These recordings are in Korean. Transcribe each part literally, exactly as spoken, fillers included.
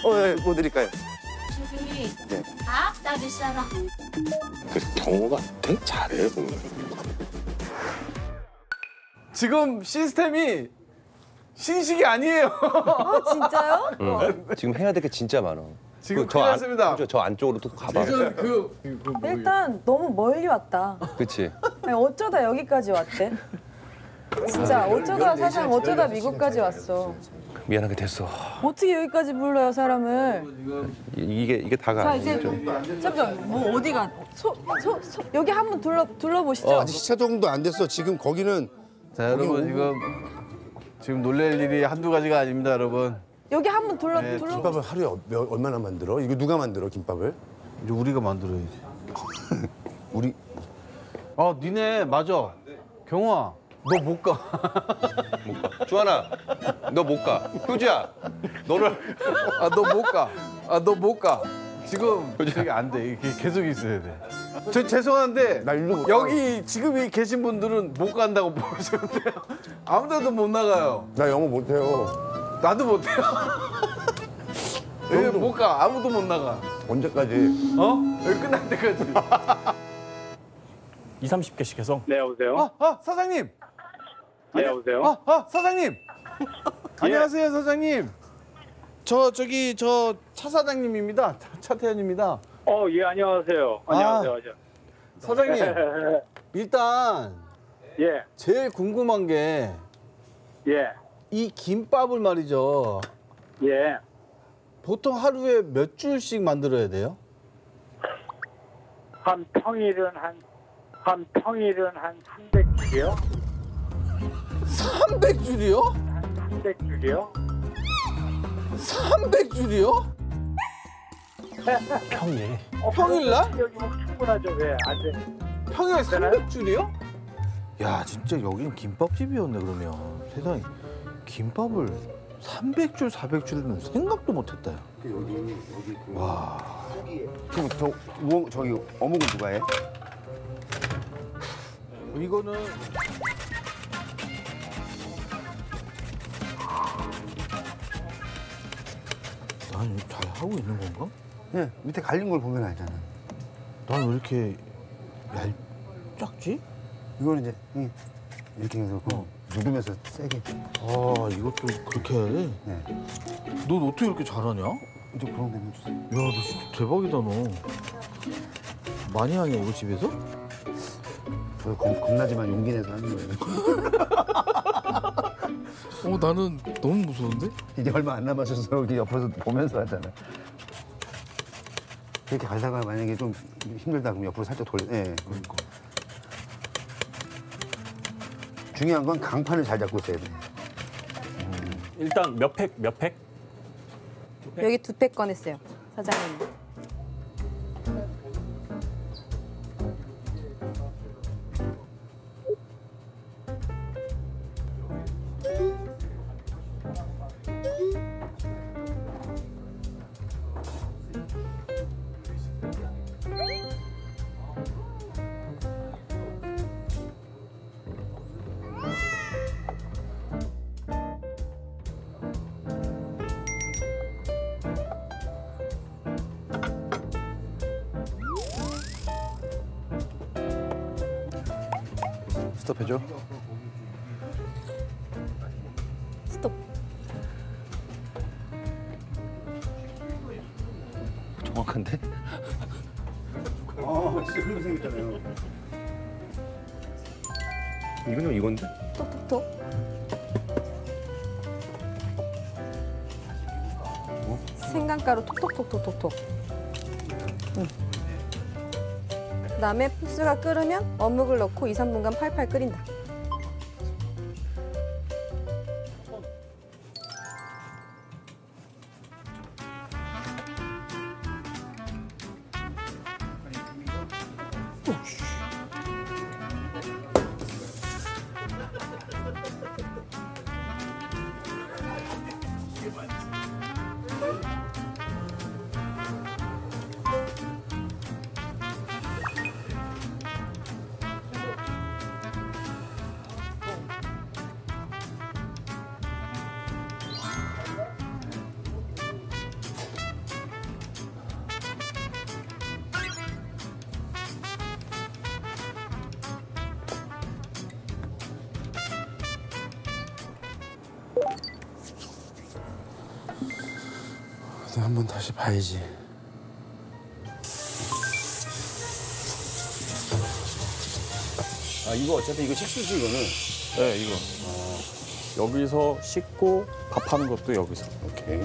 어, 예, 뭐 드릴까요? 저기 네. 밥 따를 사람. 그 경호가 되게 잘해 보면. 지금 시스템이 신식이 아니에요. 아, 진짜요? 응. 지금 해야 될 게 진짜 많아. 지금 그 큰일 안- 났습니다. 저, 저 안쪽으로 또 가봐. 예전 그, 그 뭐, 일단 너무 멀리 왔다. 그치? 아니, 어쩌다 여기까지 왔대? 진짜 어쩌다 사장 어쩌다 미국까지 왔어. 미안하게 됐어. 어떻게 여기까지 불러요 사람을? 이- 이게 이게 다가 자 아니야. 이제 좀. 잠깐 뭐 어디가? 소, 소, 소, 여기 한번 둘러 둘러보시죠. 어. 아직 시차동도 안 됐어. 지금 거기는 자 여러분 지금 지금 놀랄 일이 한두 가지가 아닙니다 여러분. 여기 한번 둘러 네, 둘러. 김밥을 하루에 어- 몇- 얼마나 만들어? 이거 누가 만들어 김밥을? 이제 우리가 만들어야지. 우리 아 니네 맞아. 경호아 너 못 가. 못 가. 주하나, 너 못 가. 효지야, 너를 아 너 못 가. 아 너 못 가. 지금 저기 안 돼. 이게 계속 있어야 돼. 저 죄송한데 나 일로 못 여기 지금 이 계신 분들은 못 간다고 보시면 돼요. 아무데도 못 나가요. 나 영어 못해요. 나도 못 해요. 여기 못 가. 아무도 못 나가. 언제까지? 어? 여기 끝날 때까지. 이삼십 개씩 해서. 네, 여보세요? 아, 아 사장님. 네, 여보세요? 아, 아 사장님. 안녕하세요 사장님. 저 저기 저 차 사장님입니다. 차태현입니다. 어, 예, 안녕하세요. 아. 안녕하세요. 안녕하세요. 사장님 일단 예, 제일 궁금한 게 이 예, 김밥을 말이죠. 예. 보통 하루에 몇 줄씩 만들어야 돼요? 한 평일은 한, 한 평일은 한 삼백 줄이요? 삼백 줄이요? 한 삼백 줄이요? 삼백 줄이요? 평일. 어, 평일날? 여기 뭐 충분하죠, 왜? 안 돼. 평일에 되나요? 삼백 줄이요? 야 진짜 여긴 김밥집이었네 그러면. 세상에 김밥을 삼백 줄, 사백 줄은 생각도 못했다. 여기 여기 그 와. 지금 저 뭐, 저기 어묵은 누가 해? 이거는 난 잘 하고 있는 건가? 예, 밑에 갈린 걸 보면 알잖아. 난 왜 이렇게 얇 작지? 이거는 이제 응, 이렇게 해서 그 누르면서 세게. 아 이것도 그렇게 해야 돼? 네. 넌 어떻게 이렇게 잘하냐? 야 이제 그런 거 해주세요. 너 진짜 대박이다 너. 많이 하냐 이거 집에서? 저 겁, 겁나지만 용기 내서 하는 거예요. 어 나는 너무 무서운데? 이제 얼마 안 남았어서 이렇게 옆에서 보면서 하잖아. 그렇게 가다가 만약에 좀 힘들다 그러면 옆으로 살짝 돌려. 예. 그러니까. 중요한 건 강판을 잘 잡고 있어야 돼. 일단 몇 팩, 몇 팩? 여기 두 팩 꺼냈어요 사장님. 스톱해줘. 스톱. 정확한데? 어, 진짜 그렇게 생겼잖아요. 이거는 이건데? 톡톡톡. 생강가루 톡톡톡톡톡톡. 응. 그다음에 소스가 끓으면 어묵을 넣고 이, 삼 분간 팔팔 끓인다. 한번 다시 봐야지. 아 이거 어차피 이거 식수지 이거는. 네, 이거. 여기서 씻고 밥하는 것도 여기서. 오케이.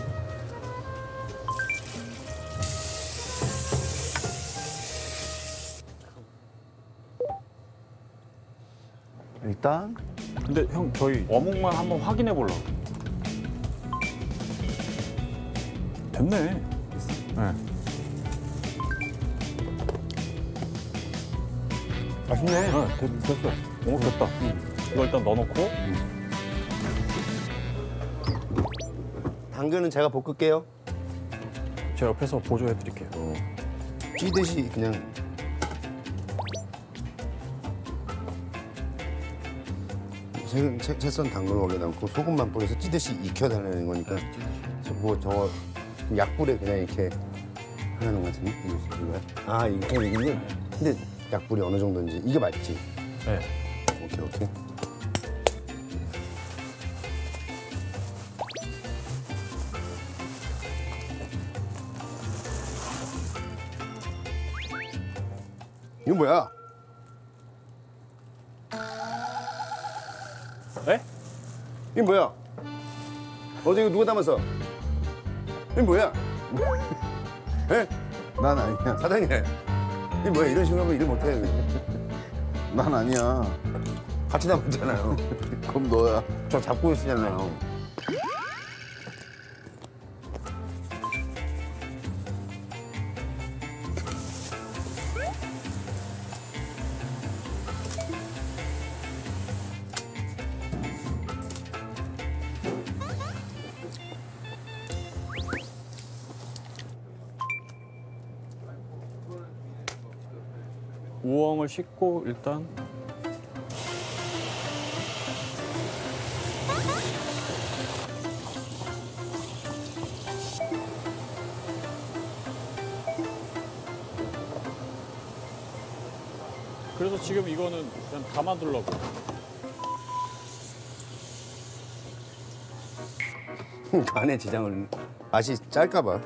일단 근데 형 저희 어묵만 한번 확인해 보려고. 됐네. 네. 맛있네. 네, 됐, 됐어. 어묵 됐다. 이거 일단 넣어놓고. 당근은 제가 볶을게요. 제가 옆에서 보조해 드릴게요. 찌듯이 그냥. 새, 새, 새썬 당근을 원래 넣고 소금만 뿌려서 찌듯이 익혀달라는 거니까 저 뭐 저거 약불에 그냥 이렇게 하는 것 같은데 이거 이거야? 아 이거 이거 근데 약불이 어느 정도인지 이게 맞지? 네. 오케이 오케이. 이거 뭐야? 네? 이게 뭐야? 어제 이거 누가 담았어? 이게 뭐야? 예? 난 아니야. 사장님. 이게 뭐야? 이런 식으로 하면 일 못해. 난 아니야. 같이 담았잖아요. 그럼 너야. 저 잡고 있으잖아요. 우엉을 씻고 일단 그래서 지금 이거는 그냥 담아두려고. 간에 지장을 맛이 짤까 봐.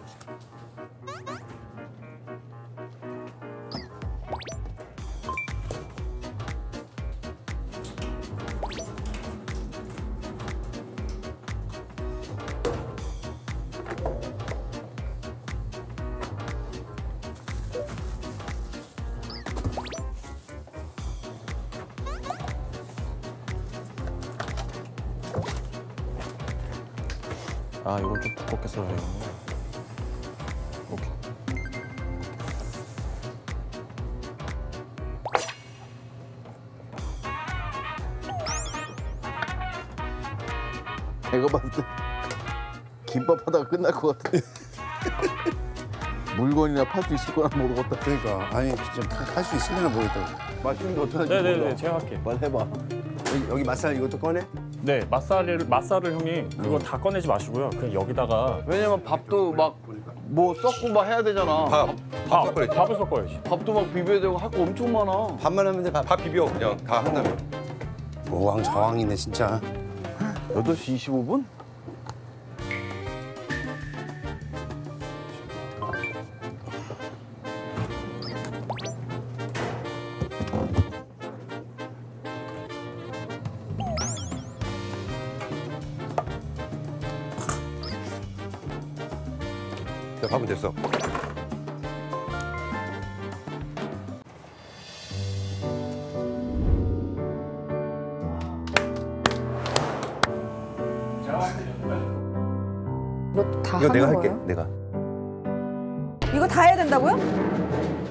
아, 이건 좀 두껍게 써야 되겠네. 오케이. 내가 봤을 때 김밥 하다가 끝날 것 같아. 물건이나 팔 수 있을 거나 모르겠다. 그러니까 아니 진짜 할 수 있으려나 모르겠다. 맛있는데 어떡하지? 네네네, 제가 할게요. 빨리 해봐. 여기, 여기 맛살 이것도 꺼내? 네, 맛살을, 맛살을 형이 그거 다 꺼내지 마시고요. 그냥 여기다가 왜냐면 밥도 막 뭐 섞고 막 해야 되잖아. 밥, 밥 밥, 섞어야지. 밥을 섞어야지. 밥도 막 비벼야 되고 할 거 엄청 많아. 밥만 하면 돼. 밥. 밥 비벼 그냥 다 한 다음에. 오왕 저왕이네 진짜. 여덟 시 이십오 분? 자, 밥은 됐어. 이거 다 이거 하는 내가 거예요? 할게. 내가. 이거 다 해야 된다고요?